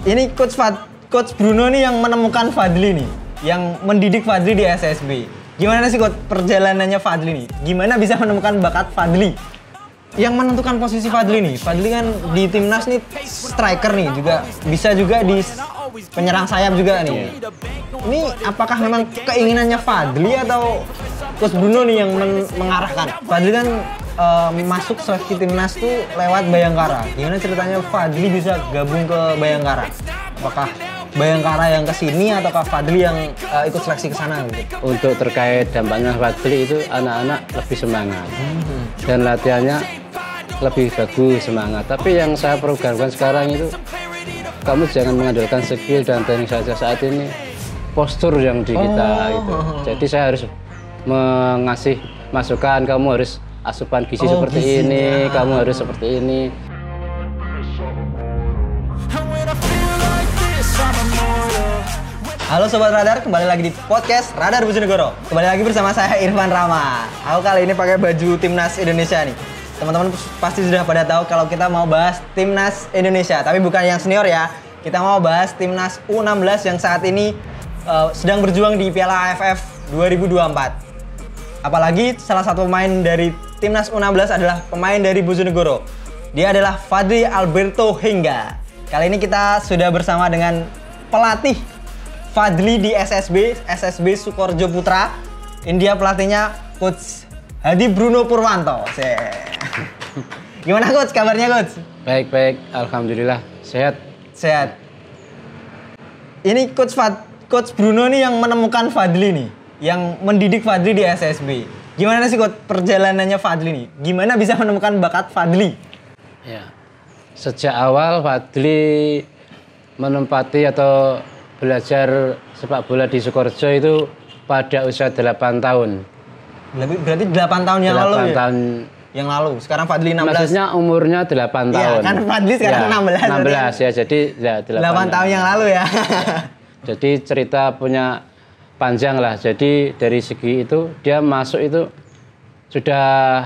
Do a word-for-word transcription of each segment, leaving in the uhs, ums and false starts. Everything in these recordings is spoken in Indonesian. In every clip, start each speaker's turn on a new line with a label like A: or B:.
A: Ini coach Fad, coach Bruno nih yang menemukan Fadli nih, yang mendidik Fadli di S S B. Gimana sih coach perjalanannya Fadli nih? Gimana bisa menemukan bakat Fadli? Yang menentukan posisi Fadli nih, Fadli kan di timnas nih striker nih, juga bisa juga di penyerang sayap juga nih. Ini apakah memang keinginannya Fadli atau coach Bruno nih yang men mengarahkan? Fadli kan uh, masuk seleksi timnas tuh lewat Bayangkara. Gimana ceritanya Fadli bisa gabung ke Bayangkara? Apakah Bayangkara yang kesini ataukah Fadli yang uh, ikut seleksi ke sana gitu?
B: Untuk terkait dampaknya Fadli itu anak-anak lebih semangat hmm. dan latihannya lebih bagus semangat. Tapi yang saya programkan sekarang itu kamu jangan mengandalkan skill dan teknik saja saat ini, postur yang di kita oh. itu. Jadi saya harus mengasih masukan, kamu harus asupan gizi oh, seperti gizinya. ini, kamu harus seperti ini.
A: Halo Sobat Radar, kembali lagi di podcast Radar Bojonegoro. Kembali lagi bersama saya Irfan Rama. Aku kali ini pakai baju Timnas Indonesia nih. Teman-teman pasti sudah pada tahu kalau kita mau bahas Timnas Indonesia, tapi bukan yang senior ya. Kita mau bahas Timnas U enam belas yang saat ini uh, sedang berjuang di Piala A F F dua ribu dua puluh empat. Apalagi salah satu pemain dari Timnas U enam belas adalah pemain dari Bojonegoro. Dia adalah Fadli Alberto Hingga. Kali ini kita sudah bersama dengan pelatih Fadli di S S B, S S B Sukorjo Putra. Ini dia pelatihnya Coach Hadi Bruno Purwanto. Gimana coach, kabarnya coach?
B: Baik, baik. Alhamdulillah, sehat.
A: Sehat. Ini coach Fad, coach Bruno nih yang menemukan Fadli nih, yang mendidik Fadli di S S B. Gimana sih coach perjalanannya Fadli nih? Gimana bisa menemukan bakat Fadli?
B: Ya. Sejak awal Fadli menempati atau belajar sepak bola di Sukorjo itu pada usia delapan tahun.
A: Berarti delapan tahun yang lalu ya?
B: tahun
A: yang lalu. Sekarang Fadli enam belas.
B: Maksudnya umurnya delapan tahun.
A: Iya, kan Fadli sekarang
B: ya,
A: enam belas.
B: enam belas ya, jadi ya delapan,
A: delapan tahun yang lalu ya.
B: Jadi cerita punya panjang lah. Jadi dari segi itu dia masuk itu sudah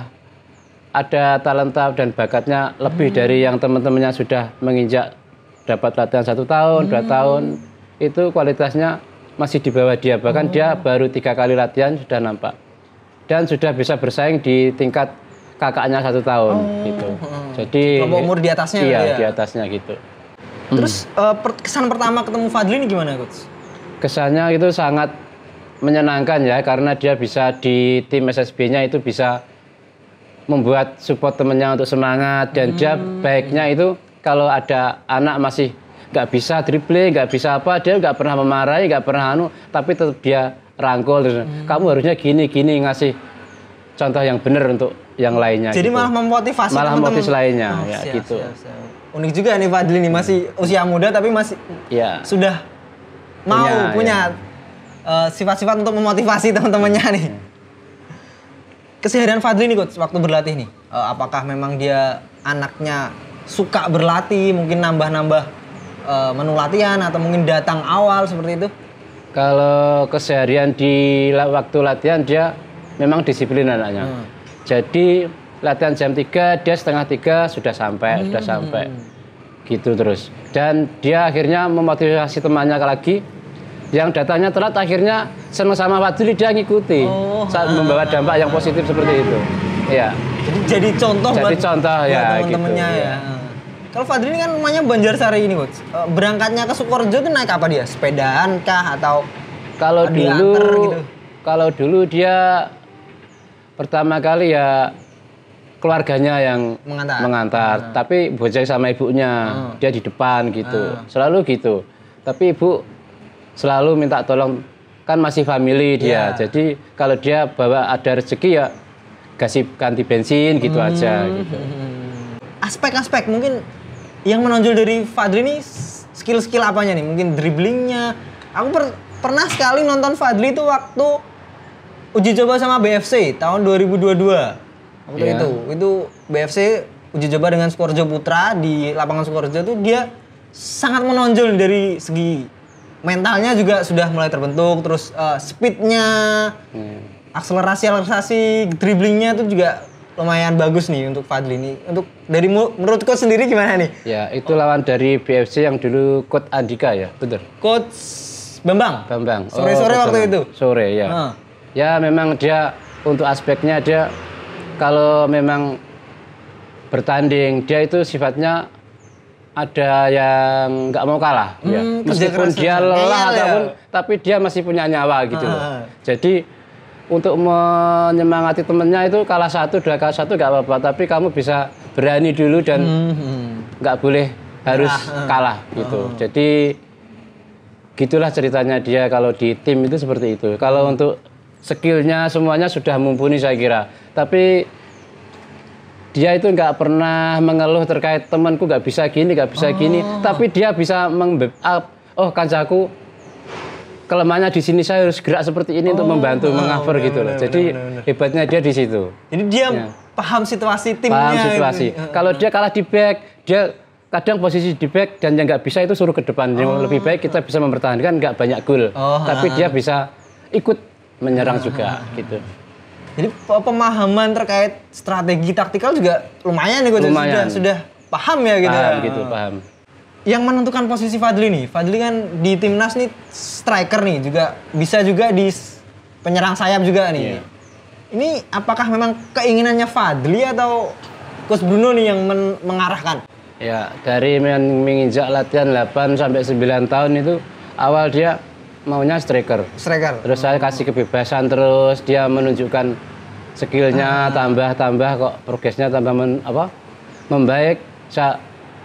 B: ada talenta dan bakatnya lebih hmm. dari yang teman-temannya sudah menginjak dapat latihan satu tahun, hmm. dua tahun. Itu kualitasnya masih di bawah dia. Bahkan oh. dia baru tiga kali latihan sudah nampak. Dan sudah bisa bersaing di tingkat kakaknya satu tahun oh. gitu. Jadi
A: kelompok umur di atasnya
B: iya,
A: ya?
B: di atasnya gitu.
A: Terus hmm. uh, kesan pertama ketemu Fadli ini gimana coach?
B: Kesannya itu sangat menyenangkan ya, karena dia bisa di tim S S B-nya itu bisa membuat support temennya untuk semangat. Dan hmm. dia baiknya itu kalau ada anak masih nggak bisa dribbling, nggak bisa apa, dia nggak pernah memarahi, nggak pernah anu, tapi tetap dia rangkul. Hmm. Kamu harusnya gini-gini, ngasih contoh yang benar untuk yang lainnya.
A: Jadi
B: gitu.
A: malah memotivasi
B: malah
A: teman-teman
B: motivasi lainnya
A: oh,
B: ya
A: siap,
B: gitu.
A: Siap, siap. Unik juga nih Fadli nih, masih usia muda tapi masih
B: ya.
A: sudah mau
B: punya,
A: punya
B: ya.
A: uh, sifat-sifat untuk memotivasi teman-temannya nih. Keseharian Fadli nih coach waktu berlatih nih, uh, apakah memang dia anaknya suka berlatih, mungkin nambah-nambah uh, menu latihan atau mungkin datang awal seperti itu?
B: Kalau keseharian di waktu latihan dia memang disiplin anaknya. Hmm. Jadi latihan jam tiga, dia setengah tiga sudah sampai, hmm. sudah sampai. Gitu terus. Dan dia akhirnya memotivasi temannya lagi. Yang datangnya telat akhirnya senang sama Fadli, dia ngikuti. Oh, saat ah, membawa dampak yang positif seperti itu. Ya.
A: Jadi jadi contoh
B: jadi
A: buat,
B: contoh
A: buat
B: ya
A: teman-temannya
B: gitu,
A: ya. ya. Kalau Fadli ini kan rumahnya Banjarsari ini, coach. Berangkatnya ke Sukorjo itu naik apa dia? Sepedaan kah atau
B: kalau dulu
A: gitu?
B: Kalau dulu dia pertama kali ya keluarganya yang mengantar, mengantar. Hmm. Tapi bocah sama ibunya, hmm. dia di depan gitu, hmm. selalu gitu. Tapi ibu selalu minta tolong, kan masih family dia, yeah. jadi kalau dia bawa ada rezeki ya kasih ganti bensin gitu hmm. aja. Gitu.
A: Aspek-aspek mungkin yang menonjol dari Fadli ini skill-skill apanya nih? Mungkin dribblingnya. Aku per pernah sekali nonton Fadli itu waktu uji coba sama B F C tahun dua ribu dua puluh dua. Waktu yeah. itu, itu B F C uji coba dengan Sukorjo Putra di lapangan Sukorjo itu dia sangat menonjol dari segi mentalnya juga sudah mulai terbentuk, terus uh, speednya, hmm. akselerasi akselerasi dribblingnya itu juga lumayan bagus nih untuk Fadli nih. Untuk dari menurut coach sendiri gimana nih?
B: Ya, itu lawan dari B F C yang dulu Coach Andika ya, betul.
A: Coach Bambang.
B: Bambang.
A: Sore-sore
B: oh,
A: waktu itu.
B: Sore ya.
A: Uh.
B: Ya memang dia untuk aspeknya dia kalau memang bertanding dia itu sifatnya ada yang nggak mau kalah. Hmm, ya. Meskipun dia lelah ataupun ya? Tapi dia masih punya nyawa gitu uh. loh. Jadi untuk menyemangati temennya itu kalah satu, dua kalah satu nggak apa-apa. Tapi kamu bisa berani dulu dan nggak hmm. boleh harus nah, kalah gitu. Uh. Jadi gitulah ceritanya dia kalau di tim itu seperti itu. Kalau hmm. untuk skillnya semuanya sudah mumpuni saya kira. Tapi dia itu nggak pernah mengeluh terkait temanku nggak bisa gini, nggak bisa oh. gini. Tapi dia bisa meng-backup. Oh kancaku kelemahannya di sini saya harus gerak seperti ini oh, untuk membantu, oh, mengcover oh, gitu loh. Bener, Jadi bener, bener. hebatnya dia di situ.
A: Jadi dia ya. paham situasi timnya.
B: Paham situasi. Gitu. Kalau dia kalah di back, dia kadang posisi di back dan yang nggak bisa itu suruh ke depan. Yang oh. lebih baik kita bisa mempertahankan nggak banyak gol. Oh, Tapi ha, dia bisa ikut menyerang ha, juga ha, gitu.
A: Jadi pemahaman terkait strategi taktikal juga lumayan nih coach. Sudah, sudah paham ya gitu.
B: Paham
A: ya.
B: gitu, paham.
A: Yang menentukan posisi Fadli nih, Fadli kan di timnas nih striker nih, juga bisa juga di penyerang sayap juga nih. Yeah. Ini apakah memang keinginannya Fadli atau Coach Bruno nih yang men mengarahkan?
B: Ya, dari menginjak latihan delapan sampai sembilan tahun itu awal dia maunya striker.
A: Striker.
B: Terus saya kasih kebebasan terus, dia menunjukkan skillnya tambah-tambah ah. kok progresnya tambah men, apa? membaik. Saya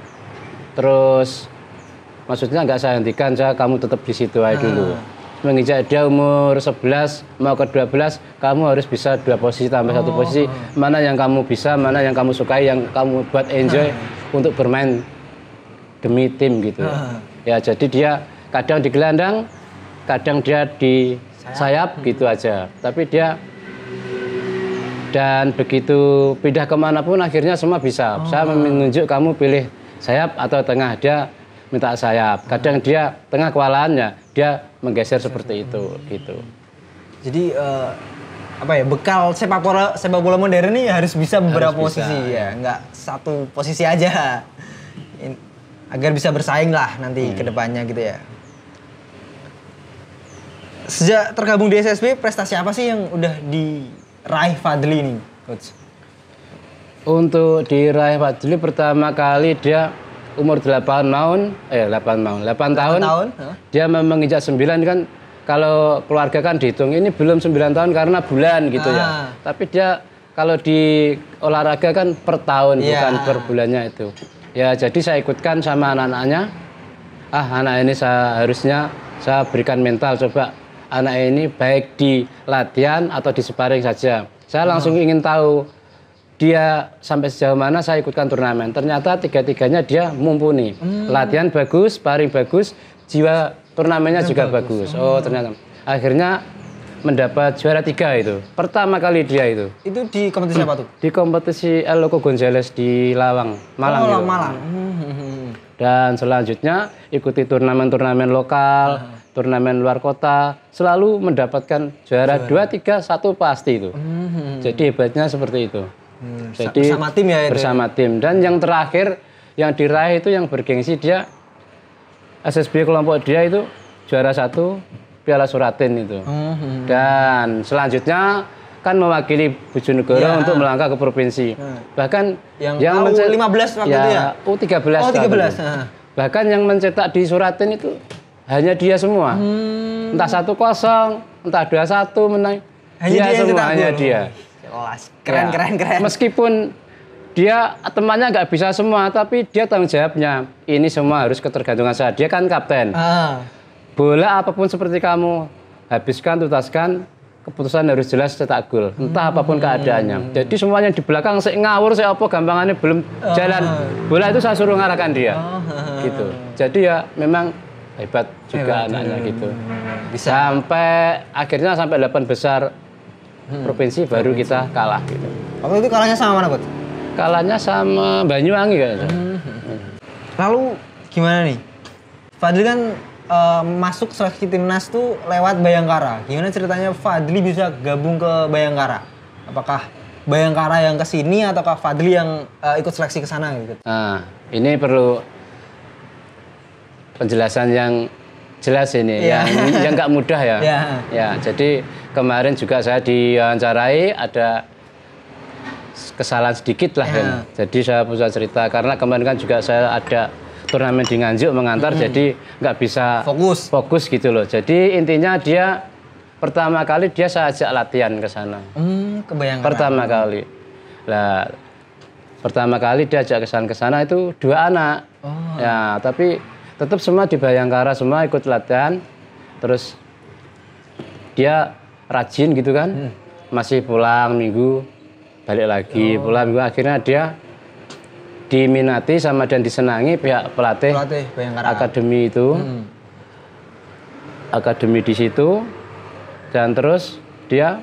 B: terus maksudnya nggak saya hentikan, saya kamu tetap di situ aja dulu. Ah. Menginjak dia umur sebelas mau ke dua belas, kamu harus bisa dua posisi tambah oh. satu posisi. Mana yang kamu bisa, mana yang kamu sukai, yang kamu buat enjoy ah. untuk bermain demi tim gitu. Ah. Ya jadi dia kadang di gelandang, kadang dia di sayap, sayap gitu aja. Tapi dia dan begitu pindah kemanapun akhirnya semua bisa. Oh. Saya menunjuk kamu pilih sayap atau tengah, dia minta sayap. Kadang dia tengah kewalahannya, dia menggeser seperti itu gitu.
A: Jadi uh, apa ya, bekal sepak bola sepak bola modern ini harus bisa beberapa harus posisi bisa. Ya, nggak satu posisi aja. In, agar bisa bersaing lah nanti hmm. ke depannya gitu ya. Sejak tergabung di S S B, prestasi apa sih yang udah diraih Fadli nih, coach?
B: Untuk diraih Fadli pertama kali dia umur delapan tahun, eh delapan tahun, delapan tahun, tahun huh? Dia menginjak sembilan kan, kalau keluarga kan dihitung ini belum sembilan tahun karena bulan gitu ah. ya. Tapi dia kalau di olahraga kan per tahun yeah. bukan per bulannya itu. Ya jadi saya ikutkan sama anak-anaknya. Ah anak ini saya harusnya saya berikan mental, coba anak ini baik di latihan atau di sparring saja. Saya langsung oh. ingin tahu dia sampai sejauh mana saya ikutkan turnamen. Ternyata tiga-tiganya dia mumpuni. Hmm. Latihan bagus, sparring bagus, jiwa turnamennya juga bagus. bagus. Oh ternyata. Akhirnya mendapat juara tiga itu. Pertama kali dia itu.
A: Itu di kompetisi apa tuh?
B: Di kompetisi El Loco Gonzales di Lawang, Malang. Oh, gitu. Malang. Dan selanjutnya ikuti turnamen-turnamen lokal, uh. turnamen luar kota, selalu mendapatkan juara dua, tiga, satu pasti itu. Hmm. Jadi hebatnya seperti itu. Hmm, Jadi bersama tim ya itu. Bersama tim. Dan yang terakhir yang diraih itu yang bergengsi, dia S S B kelompok dia itu juara satu Piala Suratin itu. Hmm. Dan selanjutnya kan mewakili Bojonegoro ya. untuk melangkah ke provinsi. Hmm. Bahkan yang, yang mencetak
A: lima belas waktu ya, itu ya.
B: U tiga belas.
A: Oh tiga belas. Nah.
B: Bahkan yang mencetak di Suratin itu hanya dia semua. Hmm. Entah satu kosong, entah dua satu menang. Hanya dia, dia semua, hanya dia.
A: Keren, ya. keren, keren.
B: Meskipun dia temannya nggak bisa semua, tapi dia tanggung jawabnya. Ini semua harus ketergantungan saya. Dia kan kapten. Ah. Bola apapun seperti kamu, habiskan, tuntaskan, keputusan harus jelas cetak gol. Entah hmm. apapun keadaannya. Jadi semuanya di belakang, saya ngawur, saya apa, gampangannya belum ah. jalan. Bola itu saya suruh ngarahkan dia. Ah. Gitu. Jadi ya memang hebat juga hebat. anaknya gitu. Bisa. Sampai akhirnya sampai delapan besar Hmm. provinsi baru provinsi. kita kalah gitu.
A: Waktu itu kalahnya sama mana, Coach?
B: Kalahnya sama Banyuwangi kayaknya. Hmm.
A: Hmm. Lalu gimana nih? Fadli kan uh, masuk seleksi timnas tuh lewat Bayangkara. Gimana ceritanya Fadli bisa gabung ke Bayangkara? Apakah Bayangkara yang ke sini atau Kak Fadli yang uh, ikut seleksi ke sana gitu?
B: Nah, ini perlu penjelasan yang jelas ini,
A: yeah.
B: yang yang nggak mudah ya.
A: Yeah.
B: Ya, jadi kemarin juga saya diwawancarai, ada kesalahan sedikit lah yeah. kan. Jadi saya bisa cerita karena kemarin kan juga saya ada turnamen di Nganjuk mengantar, hmm. jadi nggak bisa
A: fokus
B: fokus gitu loh. Jadi intinya dia pertama kali dia saya ajak latihan ke sana.
A: Hmm, ke Bayangkara.
B: Pertama kali. Lah, pertama kali dia ajak ke sana ke sana itu dua anak.
A: Oh.
B: Ya, tapi tetap semua di Bayangkara semua ikut latihan. Terus dia rajin gitu kan. Hmm. Masih pulang minggu balik lagi, oh. pulang minggu akhirnya dia diminati sama dan disenangi pihak pelatih,
A: pelatih Bayangkara
B: akademi itu. Hmm. Akademi di situ. Dan terus dia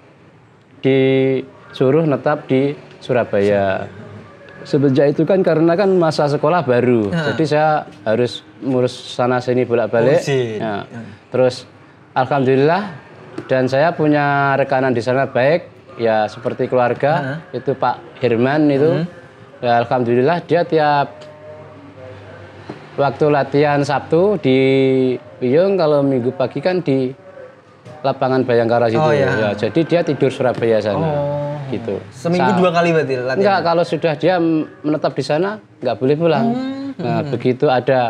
B: disuruh netap di Surabaya. Semenjak itu kan karena kan masa sekolah baru, nah. jadi saya harus ngurus sana sini bolak-balik.
A: Oh,
B: ya. Terus alhamdulillah dan saya punya rekanan di sana baik, ya seperti keluarga, nah. itu Pak Herman itu. Hmm. Ya, alhamdulillah dia tiap waktu latihan Sabtu di Piyung, kalau Minggu pagi kan di lapangan Bayangkara situ.
A: Oh, ya.
B: Ya, jadi dia tidur Surabaya sana. Oh. Gitu.
A: Seminggu Sa dua kali berarti latihan?
B: Enggak, kalau sudah dia menetap di sana nggak boleh pulang. Hmm. Nah, hmm. begitu ada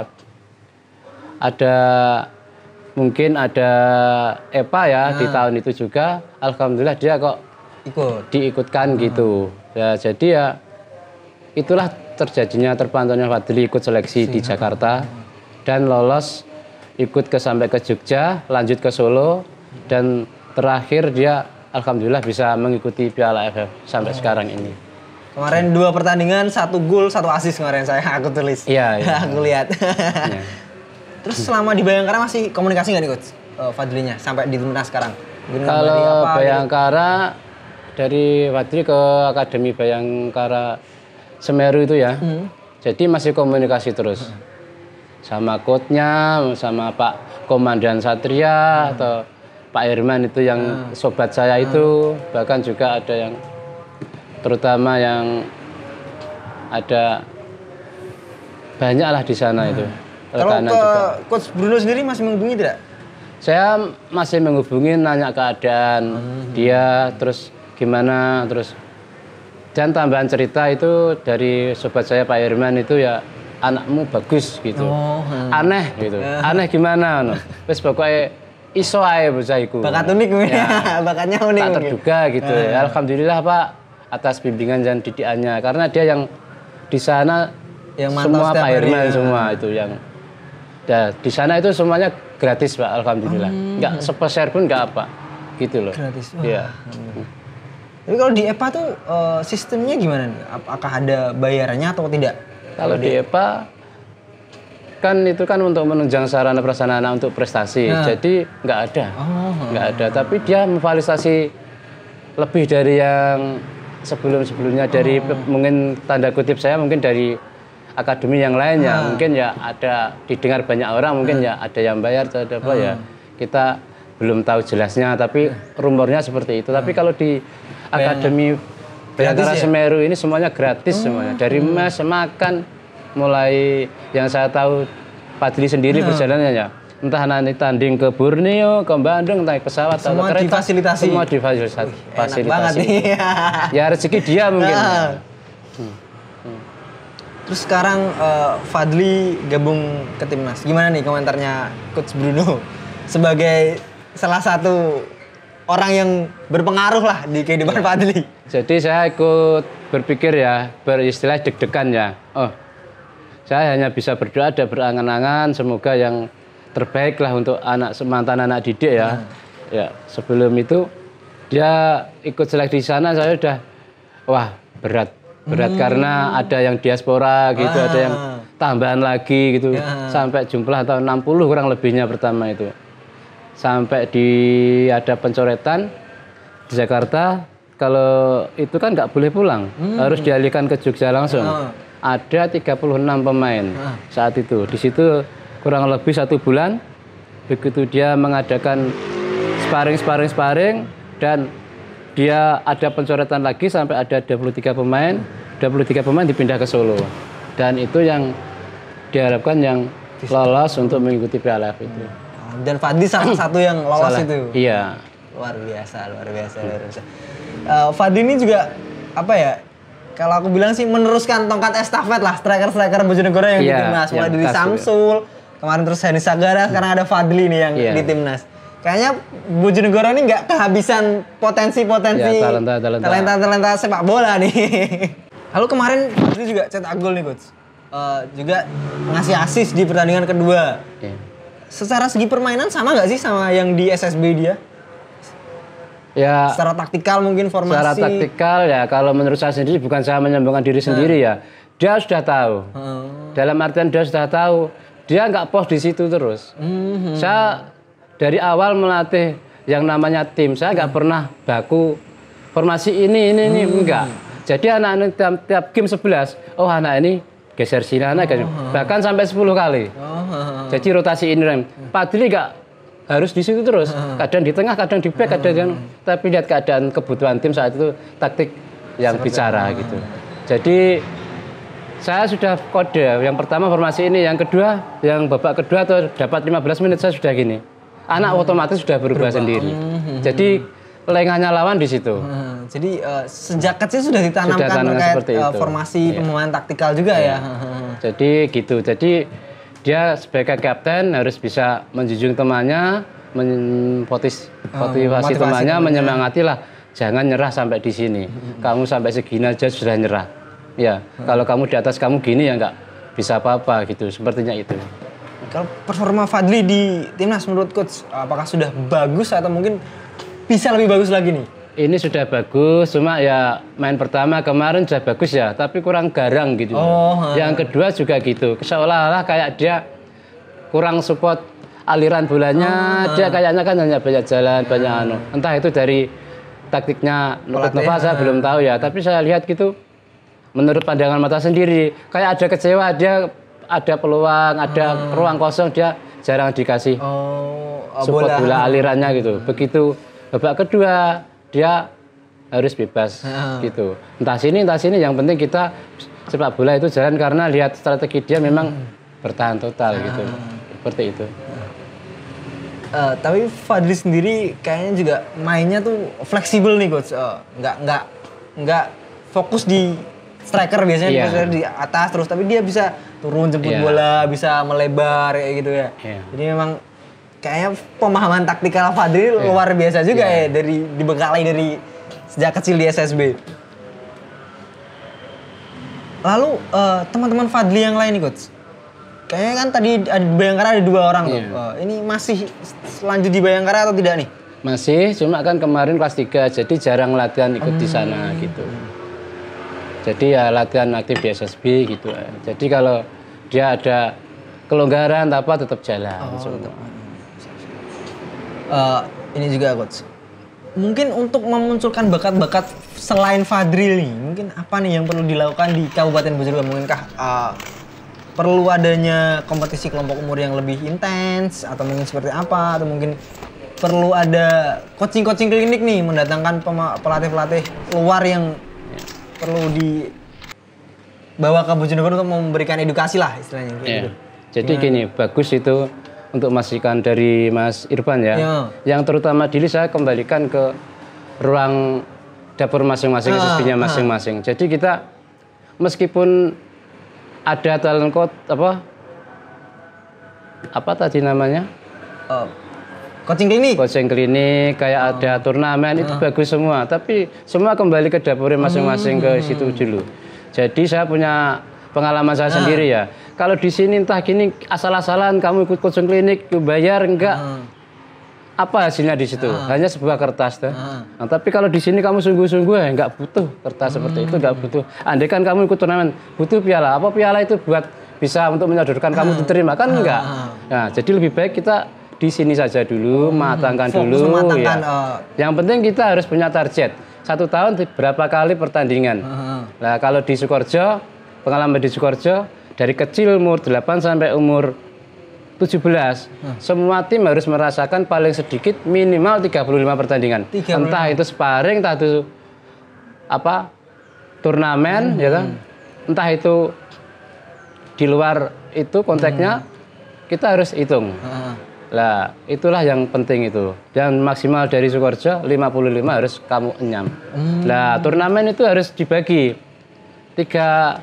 B: ada mungkin ada E P A ya nah. di tahun itu juga, alhamdulillah dia kok
A: ikut
B: diikutkan hmm. gitu. Ya, jadi ya itulah terjadinya terpantaunya Fadli ikut seleksi Siap. di Jakarta dan lolos ikut ke sampai ke Jogja, lanjut ke Solo dan terakhir dia alhamdulillah bisa mengikuti Piala A F F sampai oh. sekarang ini.
A: Kemarin dua pertandingan, satu gol, satu assist kemarin saya aku tulis.
B: Iya, iya.
A: aku lihat. ya. Terus selama di Bayangkara masih komunikasi nggak nih Coach? Uh, Fadlinya sampai di timnas sekarang?
B: Mungkin kalau apa, Bayangkara gitu? Dari Fadli ke Akademi Bayangkara Semeru itu ya. Hmm. Jadi masih komunikasi terus. Hmm. Sama coachnya, sama Pak Komandan Satria hmm. atau Pak Herman itu yang hmm. sobat saya itu, hmm. bahkan juga ada yang terutama yang ada banyak lah di sana hmm. itu.
A: Kalau ke juga. Coach Bruno sendiri masih menghubungi tidak?
B: Saya masih menghubungi, nanya keadaan hmm. dia, terus gimana, terus dan tambahan cerita itu dari sobat saya Pak Herman itu ya anakmu bagus gitu, oh, hmm. aneh gitu, uh. aneh gimana, no? Terus pokoknya iso ae bocah iku.
A: Bakat unik ya, bakatnya unik.
B: Tak terduga gitu. Uh. Ya, alhamdulillah Pak atas bimbingan dan didikannya karena dia yang di sana yang semua Pak Herman ya. Semua itu yang ya, di sana itu semuanya gratis Pak, alhamdulillah. Hmm. Nggak sepeser pun nggak apa, gitu loh.
A: Gratis.
B: Iya.
A: Hmm. Tapi kalau di E P A tuh uh, sistemnya gimana nih? Apakah ada bayarannya atau tidak?
B: Kalau di E P A kan itu kan untuk menunjang sarana prasarana untuk prestasi, nah. jadi nggak ada, oh. nggak ada. Tapi dia memfasilitasi lebih dari yang sebelum-sebelumnya dari oh. mungkin tanda kutip saya mungkin dari akademi yang lainnya, nah. mungkin ya ada didengar banyak orang, mungkin nah. ya ada yang bayar atau apa nah. ya kita belum tahu jelasnya, tapi rumornya seperti itu. Nah. Tapi kalau di Akademi Bayangkara ya? Semeru ini semuanya gratis, oh. semuanya dari mes, makan, mulai yang saya tahu Fadli sendiri nah. perjalanannya, entah nanti tanding ke Borneo, ke Bandung, naik pesawat
A: semua
B: atau kereta,
A: difasilitasi.
B: semua difasilitasi.
A: Enak banget nih.
B: Ya rezeki dia mungkin. Nah.
A: Hmm. Hmm. Terus sekarang uh, Fadli gabung ke timnas, gimana nih komentarnya Coach Bruno sebagai salah satu orang yang berpengaruh lah di kehidupan ya. Fadli.
B: Jadi saya ikut berpikir ya, beristilah deg-degan ya. Oh, saya hanya bisa berdoa dan berangan-angan semoga yang terbaik lah untuk anak mantan anak didik ya. Hmm. Ya sebelum itu dia ikut seleksi di sana saya udah wah berat berat hmm. karena ada yang diaspora gitu, ah. ada yang tambahan lagi gitu, ya. Sampai jumlah tahun enam puluh kurang lebihnya pertama itu. Sampai di ada pencoretan di Jakarta, kalau itu kan nggak boleh pulang, hmm. harus dialihkan ke Jogja langsung. Oh. Ada tiga puluh enam pemain oh. saat itu. Di situ kurang lebih satu bulan, begitu dia mengadakan sparring, sparring, sparring, dan dia ada pencoretan lagi sampai ada dua puluh tiga pemain, dua puluh tiga pemain dipindah ke Solo. Dan itu yang diharapkan yang lolos untuk mengikuti Piala A F itu.
A: Dan Fadli salah satu yang lolos
B: Salah.
A: itu.
B: Iya.
A: Luar biasa, luar biasa, luar biasa. Uh, Fadli ini juga apa ya? Kalau aku bilang sih meneruskan tongkat estafet lah striker-striker Bojonegoro yang
B: Iya,
A: di timnas. Mulai
B: yang
A: dari
B: bekas
A: Samsul, kemarin terus Hani Sagara, sekarang ada Fadli nih yang
B: Iya.
A: di timnas. Kayaknya Bojonegoro ini nggak kehabisan potensi-potensi
B: Ya, talenta-talenta.
A: talenta-talenta sepak bola nih. Lalu kemarin Fadli juga cetak gol nih coach. Uh, juga ngasih assist di pertandingan kedua.
B: Iya.
A: Secara segi permainan sama nggak sih sama yang di S S B dia?
B: Ya,
A: Secara taktikal mungkin formasi.
B: secara taktikal ya kalau menurut saya sendiri bukan saya menyombongkan diri sendiri ya. Dia sudah tahu.
A: Hmm.
B: Dalam artian dia sudah tahu. Dia nggak pos di situ terus.
A: Hmm.
B: Saya dari awal melatih yang namanya tim. Saya nggak pernah baku formasi ini ini ini enggak. Jadi anak-anak tiap, tiap game sebelas, oh anak ini geser sini anak geser. Bahkan sampai sepuluh kali.
A: Oh.
B: Jadi rotasi ini rem. Padahal nggak harus di situ terus. Kadang di tengah, kadang di back, kadang. Tapi lihat keadaan kebutuhan tim saat itu taktik yang bicara gitu. Jadi saya sudah kode. Yang pertama formasi ini, yang kedua, yang babak kedua atau dapat lima belas menit saya sudah gini. Anak otomatis sudah berubah, sendiri. Jadi lengahnya lawan di situ.
A: Hmm, jadi uh, sejak kecil sudah ditanamkan
B: Sudah tanam
A: terkait
B: seperti
A: uh,
B: itu.
A: formasi
B: Iya.
A: pemain taktikal juga ya.
B: Jadi gitu. Jadi dia sebagai kapten harus bisa menjunjung temannya, memotivasi
A: motivasi
B: temannya,
A: temannya.
B: menyemangati lah. Jangan nyerah sampai di sini. Kamu sampai segini aja sudah nyerah. Ya, kalau kamu di atas kamu gini ya nggak bisa apa-apa gitu. Sepertinya itu.
A: Kalau performa Fadli di timnas menurut coach apakah sudah bagus atau mungkin bisa lebih bagus lagi nih?
B: Ini sudah bagus, cuma ya main pertama kemarin sudah bagus ya, tapi kurang garang gitu.
A: Oh,
B: Yang kedua juga gitu, seolah-olah kayak dia kurang support aliran bolanya,
A: Oh,
B: dia kayaknya kan hanya banyak jalan, banyak anu. Entah itu dari taktiknya Nukut
A: Pelatih,
B: Nova saya
A: ah.
B: belum tahu ya, tapi saya lihat gitu, menurut pandangan mata sendiri, kayak ada kecewa, dia ada peluang, ada ruang kosong, dia jarang dikasih
A: Oh, uh,
B: support bola alirannya gitu. Begitu babak kedua dia harus bebas
A: Ah.
B: gitu. Entah sini entah sini yang penting kita sepak bola itu jalan karena lihat strategi dia memang bertahan total gitu. Seperti itu.
A: Uh, tapi Fadli sendiri kayaknya juga mainnya tuh fleksibel nih coach. Uh, nggak nggak nggak fokus di striker biasanya
B: Iya.
A: biasanya di atas terus, tapi dia bisa turun jemput
B: Iya.
A: bola, bisa melebar kayak gitu ya.
B: Iya.
A: Jadi memang kayaknya pemahaman taktikal Fadli luar biasa juga
B: Iya.
A: ya dari dibekali dari sejak kecil di S S B. Lalu uh, teman-teman Fadli yang lain nih coach. Kayaknya kan tadi ada di Bayangkara ada dua orang tuh.
B: Iya.
A: Uh, ini masih lanjut di Bayangkara atau tidak nih?
B: Masih, cuma kan kemarin kelas tiga jadi jarang latihan ikut di sana gitu. Jadi ya latihan aktif di S S B gitu. Jadi kalau dia ada kelonggaran apa tetap jalan semua.
A: Uh, ini juga coach. Mungkin untuk memunculkan bakat-bakat selain Fadril nih, mungkin apa nih yang perlu dilakukan di Kabupaten Bojonegoro? Mungkinkah uh, perlu adanya kompetisi kelompok umur yang lebih intens atau mungkin seperti apa? Atau mungkin perlu ada coaching-coaching klinik nih, mendatangkan pema- pelatih-pelatih luar yang perlu dibawa ke Bojonegoro untuk memberikan edukasi lah istilahnya kayak
B: Iya.
A: gitu.
B: Jadi gini, bagus itu untuk masukan dari Mas Irfan ya.
A: Ya.
B: Yang terutama diri saya kembalikan ke ruang dapur masing-masing,
A: Ah,
B: S S B-nya masing-masing. Jadi kita meskipun ada talent coach apa apa tadi namanya?
A: Uh, coaching klinik.
B: Coaching klinik, kayak ada turnamen itu bagus semua. Tapi semua kembali ke dapurnya masing-masing ke situ dulu. Jadi saya punya pengalaman saya sendiri ya. Kalau di sini entah gini asal-asalan kamu ikut coaching klinik bayar enggak? Apa hasilnya di situ? Hanya sebuah kertas tuh. Nah, tapi kalau di sini kamu sungguh-sungguh ya enggak butuh kertas seperti itu, enggak butuh. Andai kan kamu ikut turnamen, butuh piala. Apa piala itu buat bisa untuk menyodorkan kamu diterima kan enggak? Nah, jadi lebih baik kita di sini saja dulu, matangkan
A: Fokus
B: dulu
A: mematangkan,
B: ya.
A: uh,
B: Yang penting kita harus punya target. Satu tahun berapa kali pertandingan. Nah, kalau di Sukoharjo, pengalaman di Sukoharjo dari kecil umur delapan sampai umur tujuh belas. Hmm. Semua tim harus merasakan paling sedikit minimal tiga puluh lima pertandingan. tiga puluh lima. Entah itu sparring, entah itu apa? Turnamen, hmm. ya kan? Entah itu di luar itu konteksnya, hmm. kita harus hitung. Hmm. Lah, itulah yang penting itu. Dan maksimal dari Sukoharjo lima puluh lima harus kamu enyam. Hmm. Lah, turnamen itu harus dibagi tiga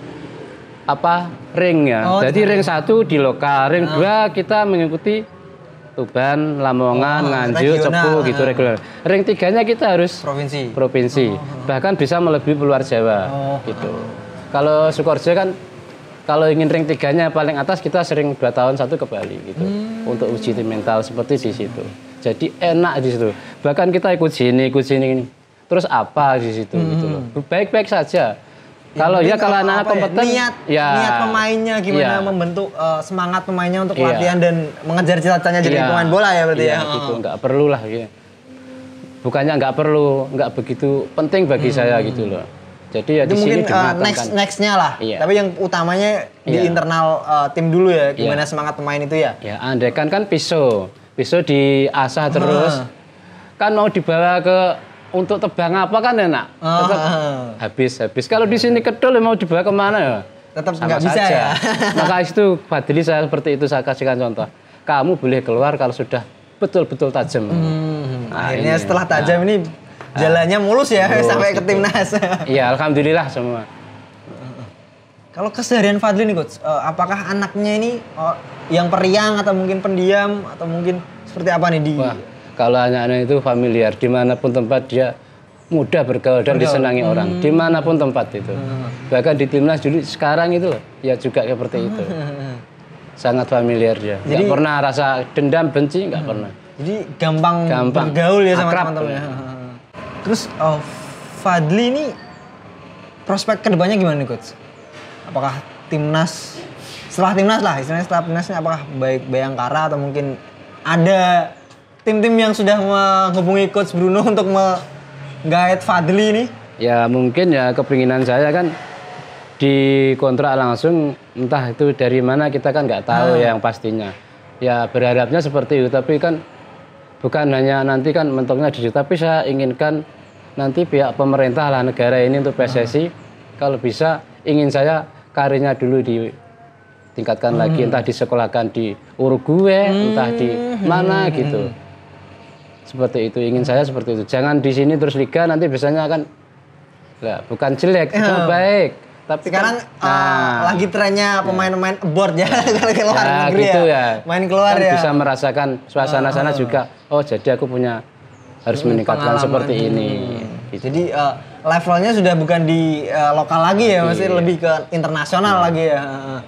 B: apa ring ya. Oh, jadi ring satu di lokal, ring ah. dua kita mengikuti Tuban, Lamongan, oh, Nganjuk, Cepu gitu reguler. Ring tiganya kita harus
A: provinsi.
B: Provinsi. Oh. Bahkan bisa melebihi luar Jawa oh. gitu. Kalau Sukoharjo kan kalau ingin ring tiganya paling atas kita sering dua tahun satu ke Bali gitu. Hmm. Untuk uji tim mental seperti di situ. Jadi enak di situ. Bahkan kita ikut sini, ikut sini ini. Terus apa di situ hmm. gitu loh. Baik-baik saja. Kalau ya kalau anak kompeten
A: ya? Niat,
B: ya,
A: niat pemainnya gimana ya. Membentuk uh, semangat pemainnya untuk ya. Latihan dan mengejar cita-citanya jadi ya. Pemain bola ya berarti ya.
B: Ya gitu, nggak perlu lah gitu. Bukannya nggak perlu, nggak begitu penting bagi hmm. saya gitu loh. Jadi ya
A: itu
B: di
A: mungkin
B: sini
A: uh, next nextnya lah.
B: Iya.
A: Tapi yang utamanya di iya. internal uh, tim dulu ya, gimana iya. semangat pemain itu ya.
B: Ya, andaikan kan pisau, pisau diasah terus, uh. kan mau dibawa ke untuk tebang apa kan enak, tetap uh. habis habis. Kalau di sini kedol mau dibawa kemana ya?
A: Tetap nggak bisa ya.
B: Maka itu Fadli saya seperti itu saya kasihkan contoh. Kamu boleh keluar kalau sudah betul-betul tajam. Hmm.
A: Nah, akhirnya ini. Setelah tajam nah. ini jalannya mulus ya mulus, sampai ke timnas.
B: Iya, alhamdulillah semua.
A: Kalau keseharian Fadli nih coach, apakah anaknya ini yang periang atau mungkin pendiam atau mungkin seperti apa nih di? Wah,
B: kalau anak-anak itu familiar, dimanapun tempat dia mudah bergaul dan bergaul. Disenangi hmm. orang, dimanapun tempat itu. Hmm. Bahkan di timnas dulu sekarang itu ya juga seperti itu. Sangat familiar dia. Jadi, nggak pernah rasa dendam, benci, nggak hmm. pernah.
A: Jadi gampang, gampang bergaul ya sama teman-temannya. Terus oh, Fadli ini prospek kedepannya gimana nih coach? Apakah timnas setelah timnas lah, istilahnya setelah timnasnya apakah baik Bayangkara atau mungkin ada tim-tim yang sudah menghubungi coach Bruno untuk menggait Fadli ini?
B: Ya mungkin ya kepinginan saya kan dikontrak langsung, entah itu dari mana kita kan nggak tahu hmm. yang pastinya. Ya berharapnya seperti itu, tapi kan bukan hanya nanti kan mentoknya di situ, tapi saya inginkan nanti pihak pemerintah lah negara ini untuk P S S I hmm. kalau bisa ingin saya karirnya dulu ditingkatkan hmm. lagi, entah disekolahkan di Uruguay, hmm. entah di mana hmm. gitu. Seperti itu ingin saya seperti itu. Jangan di sini terus liga nanti biasanya kan lah, bukan jelek, itu hmm. baik. Tapi
A: sekarang
B: kan,
A: uh, nah, lagi trennya pemain-pemain abroad ya, kalau ke luar
B: ya,
A: negeri
B: gitu
A: ya.
B: ya.
A: Main keluar
B: kan
A: ya.
B: Bisa merasakan suasana uh, sana uh. juga. Oh, jadi aku punya harus meningkatkan seperti ini.
A: Hmm. Gitu. Jadi uh, levelnya sudah bukan di uh, lokal lagi ya, masih iya. lebih ke internasional hmm. lagi ya. Uh.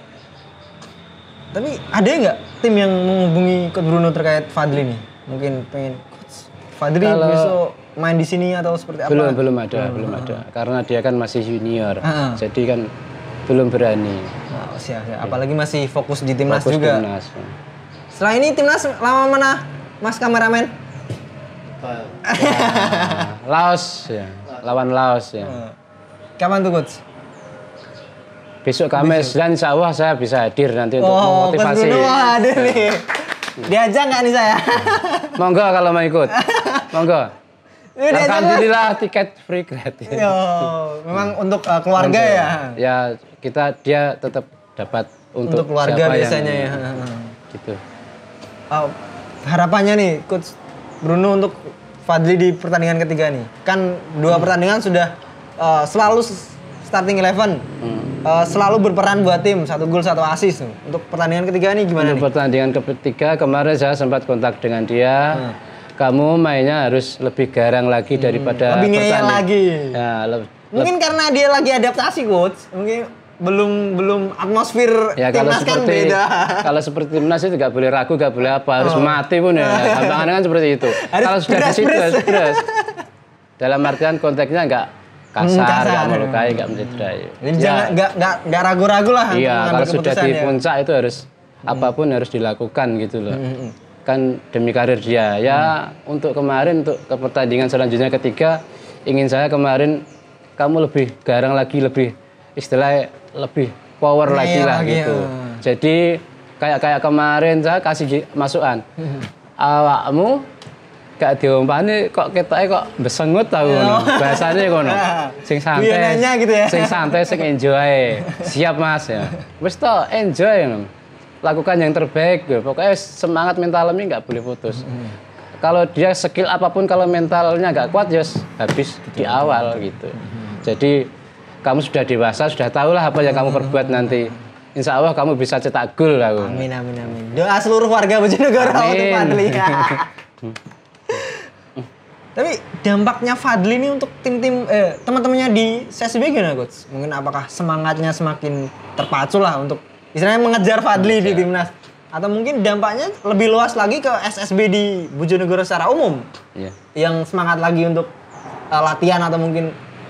A: Tapi ada nggak tim yang menghubungi Coach Bruno terkait Fadli nih? Mungkin pengen Coach Fadli Kalau... besok main di sini atau seperti apa?
B: Belum belum ada, hmm. belum ada. Karena dia kan masih junior, uh. jadi kan belum berani.
A: Oh, siap, siap. Apalagi masih fokus di timnas fokus juga. Timnas. Setelah ini timnas lama mana, Mas kameramen?
B: Ya, Laos ya, lawan Laos ya.
A: Kapan tuh coach?
B: Besok Kamis dan insya Allah saya bisa hadir nanti untuk
A: oh,
B: memotivasi.
A: Oh, hadir nih. Diajak nggak nih saya?
B: Monggo kalau mau ikut. Monggo. Alhamdulillah tiket free gratis.
A: Yo, memang untuk uh, keluarga untuk, ya?
B: Ya kita dia tetap dapat untuk,
A: untuk keluarga biasanya
B: yang,
A: ya.
B: Gitu.
A: Uh, harapannya nih Coach Bruno untuk Fadli di pertandingan ketiga nih. Kan dua hmm. pertandingan sudah uh, selalu starting eleven. Hmm. Uh, selalu berperan buat tim, satu gol satu assist. Untuk pertandingan ketiga nih gimana
B: untuk
A: nih?
B: Pertandingan ketiga kemarin saya sempat kontak dengan dia. Hmm. Kamu mainnya harus lebih garang lagi daripada
A: lebih ngeyel lagi.
B: Ya, le-
A: mungkin le- karena dia lagi adaptasi coach, mungkin belum belum atmosfer
B: ya,
A: timnas kan
B: seperti,
A: beda.
B: Kalau seperti timnas itu nggak boleh ragu, nggak boleh apa, harus oh. mati pun ya. Gampangannya kan seperti itu. Kalau sudah di situ harus beres. Dalam artian konteksnya nggak kasar, nggak melukai, nggak mencederai.
A: Jadi ya. jangan nggak nggak nggak ragu-ragu lah.
B: Iya, kalau sudah di puncak ya. itu harus hmm. apapun harus dilakukan gitu loh. Hmm. Kan demi karir dia ya hmm. untuk kemarin untuk ke pertandingan selanjutnya ketiga ingin saya kemarin kamu lebih garang lagi lebih istilahnya lebih power nah, lagi lah gitu ya. Jadi Kayak kayak kemarin saya kasih gi- masukan. Awakmu gak diompani kok ketake kok besengut tau ngono. Bahasane ngono. Sing santai.
A: Guyonannya gitu ya.
B: Sing santai sing enjoy. Siap Mas ya. Wis to enjoy ngono. Lakukan yang terbaik gitu. Pokoknya semangat mentalnya nggak boleh putus. Kalau dia skill apapun kalau mentalnya nggak kuat ya habis di awal gitu. Jadi kamu sudah dewasa, sudah tahu lah apa yang kamu perbuat nanti. Insya Allah kamu bisa cetak gol lah.
A: Amin amin amin. Doa seluruh warga Bojonegoro untuk Fadli. Tapi dampaknya Fadli ini untuk tim-tim eh, teman-temannya di S S B gimana coach? Mungkin apakah semangatnya semakin terpacu lah untuk istilahnya mengejar Fadli di timnas? Atau mungkin dampaknya lebih luas lagi ke S S B di Bojonegoro secara umum?
B: Iya.
A: Yang semangat lagi untuk uh, latihan atau mungkin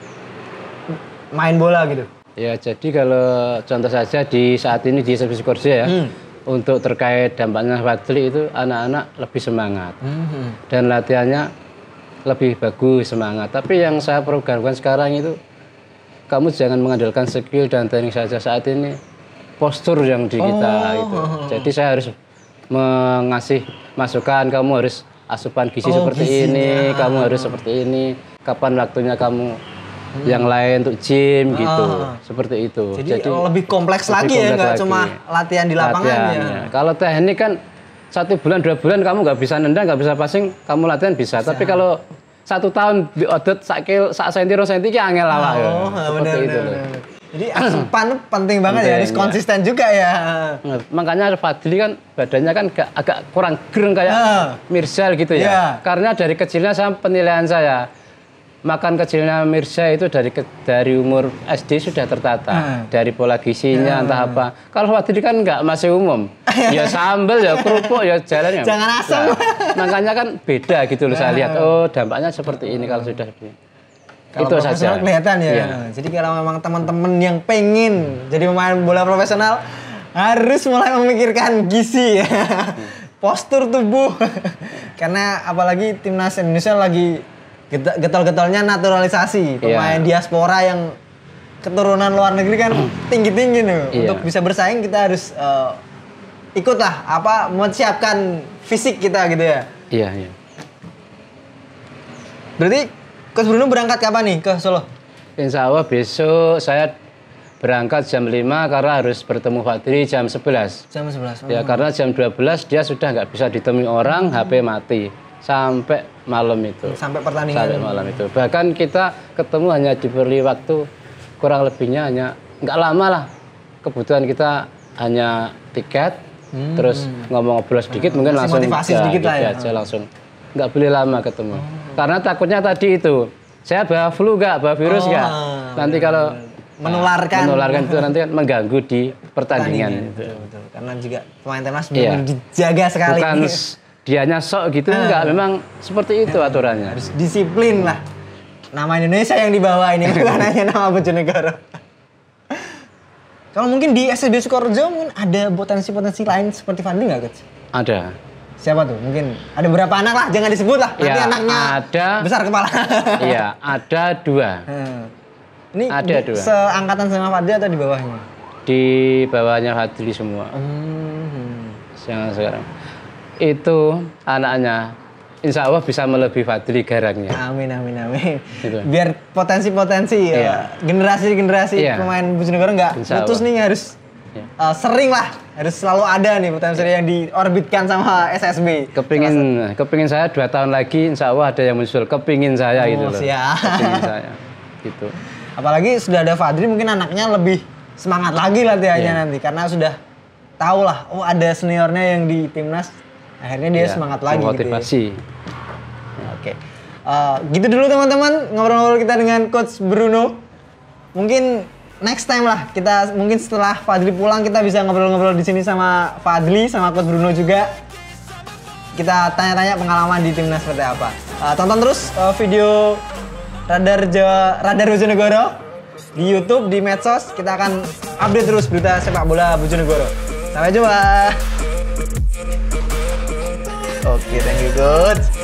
A: main bola gitu?
B: Ya jadi kalau contoh saja di saat ini di S S B Sukoharjo ya,
A: Hmm.
B: untuk terkait dampaknya Fadli itu anak-anak lebih semangat
A: Hmm.
B: dan latihannya lebih bagus semangat. Tapi yang saya programkan sekarang itu kamu jangan mengandalkan skill dan teknik saja saat ini. Postur yang di kita
A: Oh.
B: itu. Jadi saya harus mengasih masukan, kamu harus asupan gizi
A: Oh,
B: seperti
A: gizinya.
B: ini, kamu harus seperti ini. Kapan waktunya kamu yang lain untuk gym gitu.
A: Ah.
B: Seperti itu.
A: Jadi, lebih kompleks
B: lebih
A: lagi ya,
B: kompleks
A: nggak
B: lagi.
A: cuma latihan di lapangan
B: Latihan,
A: ya.
B: ya. Kalau teknik kan satu bulan dua bulan kamu nggak bisa nendang, nggak bisa passing, kamu latihan bisa. Tapi kalau satu tahun diodot sak kil sak senti ro senti ki angel awak ya.
A: Oh,
B: Seperti
A: benar,
B: itu
A: benar,
B: loh.
A: benar. Jadi asupan tuh penting banget ya,
B: Penting,
A: harus
B: ya.
A: konsisten juga ya.
B: Nah, makanya Fadli kan badannya kan agak, agak kurang gereng kayak
A: Ah.
B: Mirzal gitu ya.
A: Iya.
B: Karena dari kecilnya saya penilaian saya makan kecilnya Mirzal itu dari ke- dari umur S D sudah tertata.
A: Ah.
B: Dari pola gizinya entah apa. Kalau Fadli kan nggak masih umum. Ya sambel ya kerupuk ya jalan ya.
A: Jangan asam.
B: Nah, makanya kan beda gitu loh saya lihat. Oh, dampaknya seperti ini kalau sudah di
A: Kalau
B: itu
A: profesional
B: saja.
A: kelihatan ya.
B: Iya.
A: Jadi kalau memang teman-teman yang pengen jadi pemain bola profesional harus mulai memikirkan gizi ya. Postur tubuh. Karena apalagi timnas Indonesia lagi get- getol-getolnya naturalisasi. Pemain
B: Iya.
A: diaspora yang keturunan luar negeri kan tinggi-tinggi nih.
B: Iya.
A: Untuk bisa bersaing kita harus eh, ikutlah apa mempersiapkan fisik kita gitu ya.
B: Iya, iya.
A: Berarti Coach Bruno berangkat kapan nih ke Solo?
B: Insya Allah besok saya berangkat jam lima karena harus bertemu Fadli jam sebelas.
A: Jam sebelas.
B: Ya karena jam dua belas dia sudah nggak bisa ditemui orang, H P mati sampai malam itu.
A: Sampai pertandingan.
B: Sampai malam itu. Bahkan kita ketemu hanya diberi waktu kurang lebihnya hanya nggak lama lah. Kebutuhan kita hanya tiket, terus ngomong-ngobrol sedikit, mungkin
A: Kasih
B: langsung
A: motivasi
B: ya,
A: sedikit lah
B: gitu
A: ya.
B: aja langsung. Nggak boleh lama ketemu. Karena takutnya tadi itu saya bawa flu nggak, bawa virus
A: Oh,
B: nggak. Nanti kalau
A: menularkan.
B: nah, menularkan itu nanti kan mengganggu di pertandingan. Itu.
A: Betul, betul. Karena juga pemain timnas
B: Iya.
A: benar-benar dijaga sekali.
B: Bukan s- dianya sok gitu
A: Ah.
B: enggak, memang seperti itu aturannya.
A: Harus disiplin lah. Nama Indonesia yang dibawa ini bukan hanya nama Bojonegoro. Kalau mungkin di S S B Sukoharjo mungkin ada potensi-potensi lain seperti Fadli nggak, Coach?
B: Ada.
A: Siapa tuh? Mungkin ada berapa anak lah, jangan disebut lah. Nanti
B: Ya,
A: anaknya
B: ada.
A: besar kepala.
B: Iya, ada dua.
A: Hmm. Ini
B: Ada
A: di-
B: dua.
A: seangkatan sama Fadli atau di bawahnya?
B: Di bawahnya Fadli semua.
A: Hmm.
B: Yang sekarang. Itu anaknya insya Allah bisa melebihi Fadli garangnya.
A: Amin amin amin.
B: Gitu.
A: Biar potensi-potensi
B: Iya.
A: ya, generasi-generasi
B: Iya.
A: pemain Bojonegoro nggak
B: Insya
A: putus
B: Allah.
A: nih, harus
B: Iya.
A: uh, sering lah, harus selalu ada nih potensi yang diorbitkan sama S S B.
B: Kepingin, kepingin saya dua tahun lagi insya Allah ada yang muncul. Kepingin saya
A: Oh,
B: gitu loh.
A: siap.
B: Kepingin saya. Gitu.
A: Apalagi sudah ada Fadli, mungkin anaknya lebih semangat lagi latihannya
B: Iya.
A: nanti karena sudah tahu lah, oh ada seniornya yang di timnas, akhirnya dia
B: Iya,
A: semangat lagi gitu ya.
B: motivasi.
A: Oke, Eh, gitu dulu teman-teman ngobrol-ngobrol kita dengan Coach Bruno. Mungkin next time lah kita, mungkin setelah Fadli pulang kita bisa ngobrol-ngobrol di sini sama Fadli, sama Coach Bruno juga. Kita tanya-tanya pengalaman di timnas seperti apa. Eh, tonton terus eh, video Radar Jawa, Radar Bojonegoro di YouTube, di medsos. Kita akan update terus berita sepak bola Bojonegoro. Sampai jumpa. Oke, thank you coach.